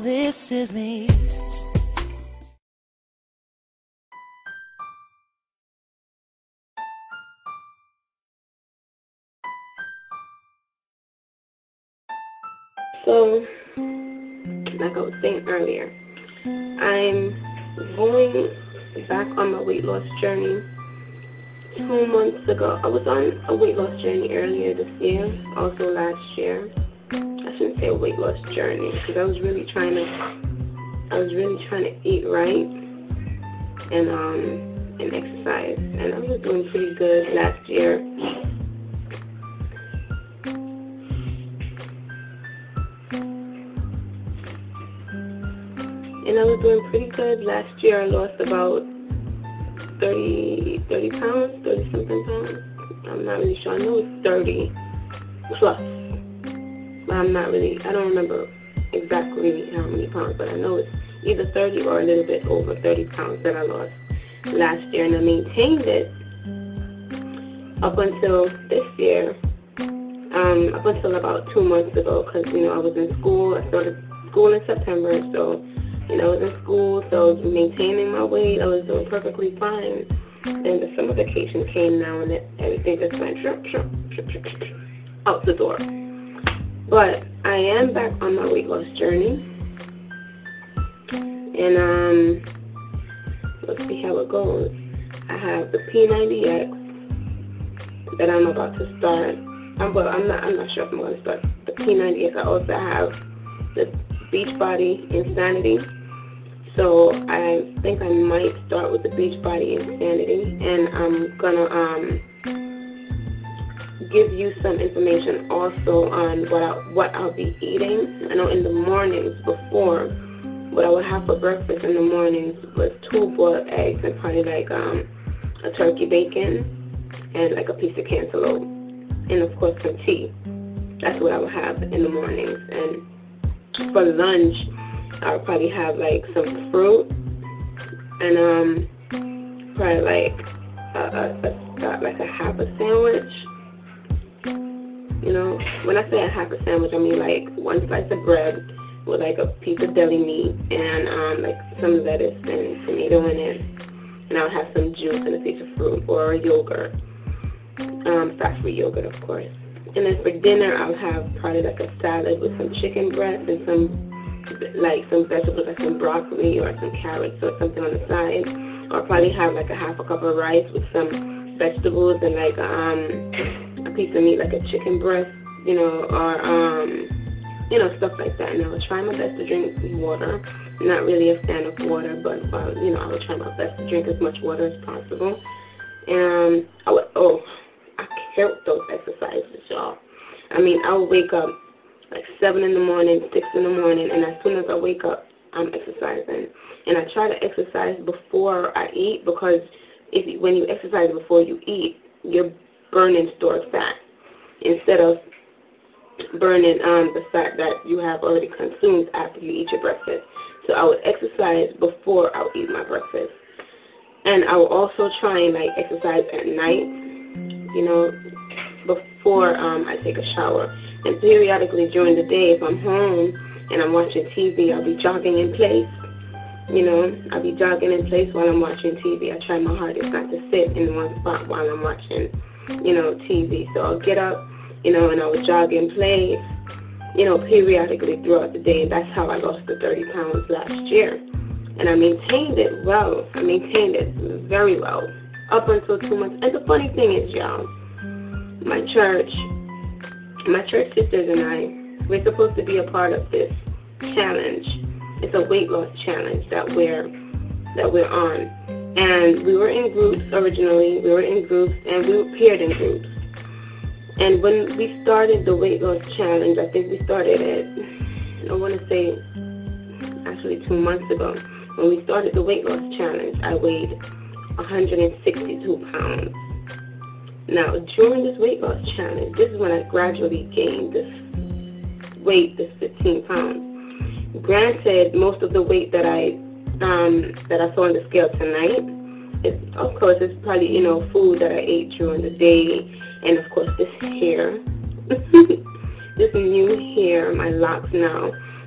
this is me. So, like I was saying earlier, I'm going back on my weight loss journey. 2 months ago, I was on a weight loss journey earlier this year, also last year. I shouldn't say a weight loss journey because I was really trying to eat right and exercise, and I was doing pretty good last year. I lost about 30 pounds, 30 something pounds. I'm not really sure. I know it's 30 plus, but I don't remember exactly how many pounds, but I know it's either 30 or a little bit over 30 pounds that I lost last year, and I maintained it up until this year, up until about 2 months ago, because, I was in school. I started school in September, so, I was in school, so maintaining my weight, I was doing perfectly fine. Then the summer vacation came now, and everything just went out the door. But I am back on my weight loss journey, and let's see how it goes. I have the P90X that I'm about to start. I'm not sure if I'm going to start the P90X. I also have the Beachbody Insanity. So I think I might start with the Beachbody Insanity, and I'm gonna give you some information also on what I'll be eating. I know in the mornings before, what I would have for breakfast in the mornings was 2 boiled eggs and probably like a turkey bacon and like a piece of cantaloupe, and of course some tea. That's what I would have in the mornings. And for lunch, I'll probably have like some fruit and probably like a half a sandwich. When I say a half a sandwich, I mean like 1 slice of bread with like a piece of deli meat and like some lettuce and tomato in it, and I'll have some juice and a piece of fruit or a yogurt, fat-free yogurt, of course. And then for dinner, I'll have probably like a salad with some chicken breast and some vegetables, like some broccoli or some carrots or something on the side. Or probably have like a half a cup of rice with some vegetables and like a piece of meat, like a chicken breast, or stuff like that. And I will try my best to drink water. I'm not really a fan of water, but I will try my best to drink as much water as possible. And I killed those exercises, y'all. I will wake up like 7 in the morning, 6 in the morning, and as soon as I wake up, I'm exercising. And I try to exercise before I eat, because when you exercise before you eat, you're burning stored fat instead of burning the fat that you have already consumed after you eat your breakfast. So I would exercise before I would eat my breakfast. And I will also try and exercise at night, before I take a shower. And periodically during the day, if I'm home and I'm watching TV, I'll be jogging in place. I'll be jogging in place while I'm watching TV. I try my hardest not to sit in one spot while I'm watching, TV. So I'll get up, and I will jog in place, periodically throughout the day. And that's how I lost the 30 pounds last year. And I maintained it well. I maintained it very well up until 2 months. And the funny thing is, y'all, my church sisters and I, we're supposed to be a part of this challenge. It's a weight loss challenge that we're on. And we were in groups originally. We were in groups, and we paired in groups. And when we started the weight loss challenge, I think we started it, I want to say, actually 2 months ago. When we started the weight loss challenge, I weighed 162 pounds. Now, during this weight loss challenge, this is when I gradually gained this weight, this 15 pounds. Granted, most of the weight that I saw on the scale tonight, of course, it's probably, food that I ate during the day, and of course, this hair, this new hair, my locks now,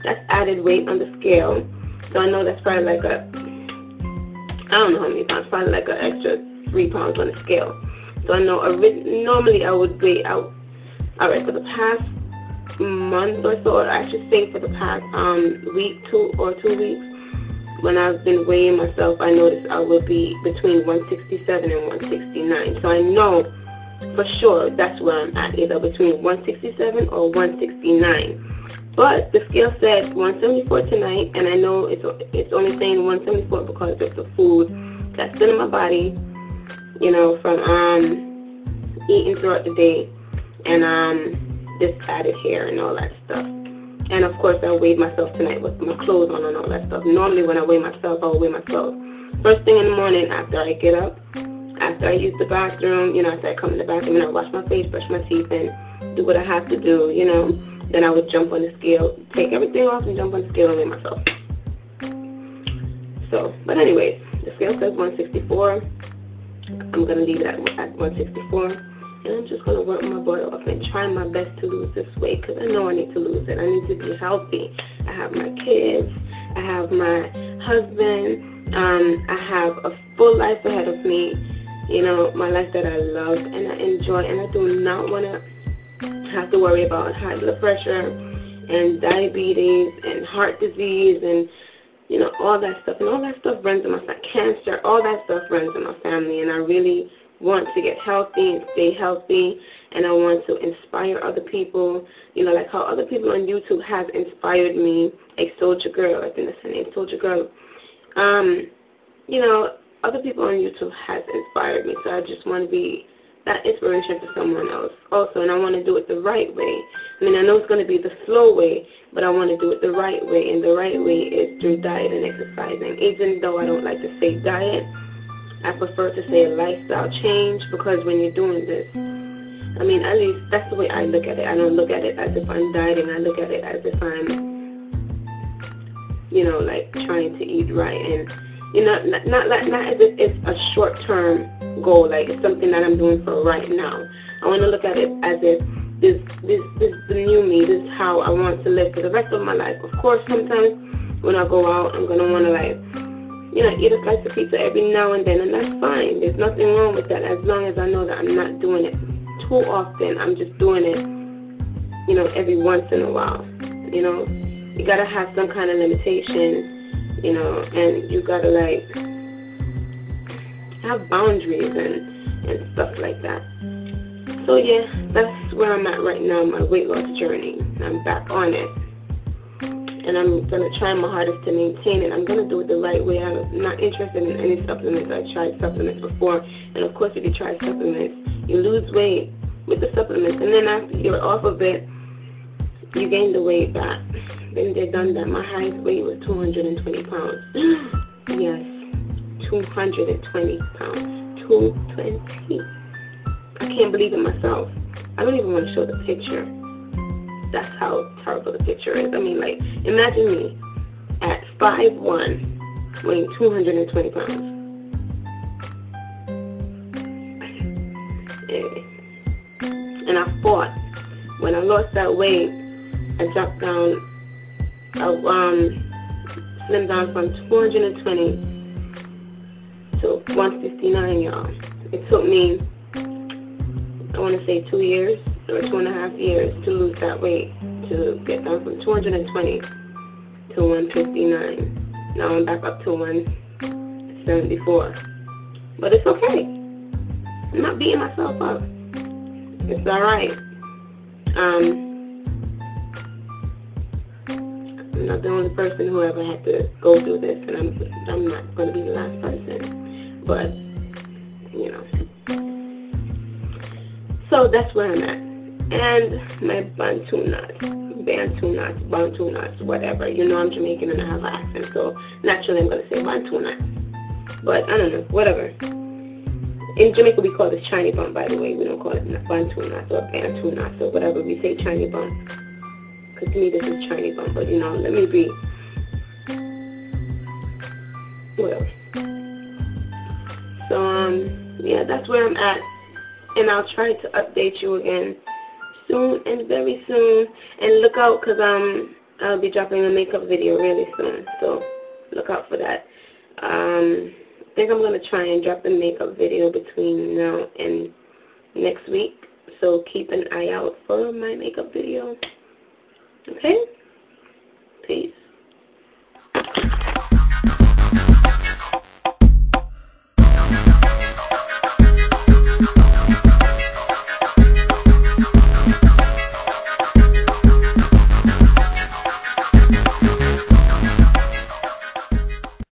That's added weight on the scale. So I know that's probably like I don't know how many pounds, probably like an extra 3 pounds on the scale. So I know normally I would weigh out. Alright, for the past month or so, or I should say for the past week, 2 weeks, when I've been weighing myself, I noticed I will be between 167 and 169. So I know for sure that's where I'm at, either between 167 or 169. But the scale said 174 tonight, and I know it's only saying 174 because of the food that's still in my body, you know, from eating throughout the day, and this added hair and all that stuff. And of course I weighed myself tonight with my clothes on and all that stuff. Normally when I weigh myself, I'll weigh myself first thing in the morning after I get up, after I use the bathroom, you know, after I come in the bathroom and I wash my face, brush my teeth, and do what I have to do, you know. Then I would jump on the scale, take everything off and jump on the scale and weigh myself. So, but anyways, the scale says 164. I'm going to leave it at 164. And I'm just going to work my butt off and try my best to lose this weight, because I know I need to lose it. I need to be healthy. I have my kids. I have my husband. I have a full life ahead of me. You know, my life that I love and I enjoy. And I do not want to have to worry about high blood pressure and diabetes and heart disease and, you know, all that stuff. And all that stuff runs in my family. Cancer, all that stuff runs in my family. And I really want to get healthy and stay healthy. And I want to inspire other people, you know, like how other people on YouTube has inspired me, like Soldier Girl, I think that's her name, Soldier Girl. You know, other people on YouTube has inspired me. So I just want to be that inspiration for someone else also, and I want to do it the right way. I mean, I know it's going to be the slow way, but I want to do it the right way, and the right way is through diet and exercising. Even though I don't like to say diet, I prefer to say a lifestyle change, because when you're doing this, I mean, at least that's the way I look at it. I don't look at it as if I'm dieting. I look at it as if I'm, you know, like trying to eat right, and you know, not as if it's a short-term goal, like it's something that I'm doing for right now. I want to look at it as if this is the new me. This is how I want to live for the rest of my life. Of course, sometimes when I go out, I'm gonna want to, like, you know, eat a slice of pizza every now and then, and that's fine. There's nothing wrong with that, as long as I know that I'm not doing it too often. I'm just doing it, you know, every once in a while. You know, you gotta have some kind of limitation, you know, and you gotta, like, have boundaries and stuff like that. So yeah, that's where I'm at right now, my weight loss journey. I'm back on it, and I'm going to try my hardest to maintain it. I'm going to do it the right way. I'm not interested in any supplements. I tried supplements before, and of course if you try supplements, you lose weight with the supplements, and then after you're off of it, you gain the weight back. Been there, done that. My highest weight was 220 pounds. Yes, 220 pounds. 220. I can't believe it myself. I don't even want to show the picture. That's how terrible the picture is. I mean, like, imagine me at 5'1", weighing 220 pounds. And I fought. When I lost that weight, I dropped down, slimmed down from 220 to 159, y'all. It took me, I want to say 2 years or 2.5 years to lose that weight, to get down from 220 to 159. Now I'm back up to 174. But it's okay. I'm not beating myself up. It's alright. I'm not the only person who ever had to go through this, and I'm not going to be the last person. But, you know. So that's where I'm at. And my bantu nuts, whatever. You know I'm Jamaican and I have an accent, so naturally I'm going to say bantu nuts. But I don't know, whatever. In Jamaica we call this Chinese bun, by the way. We don't call it bantu nuts or bantu nuts or whatever. We say Chinese bun. Because to me this is Chinese bun, but you know, let me be. Whatever. So, yeah, that's where I'm at. And I'll try to update you again soon and very soon. And look out, because I'll be dropping a makeup video really soon, so look out for that. I think I'm going to try and drop the makeup video between now and next week, so keep an eye out for my makeup video. Okay? Peace.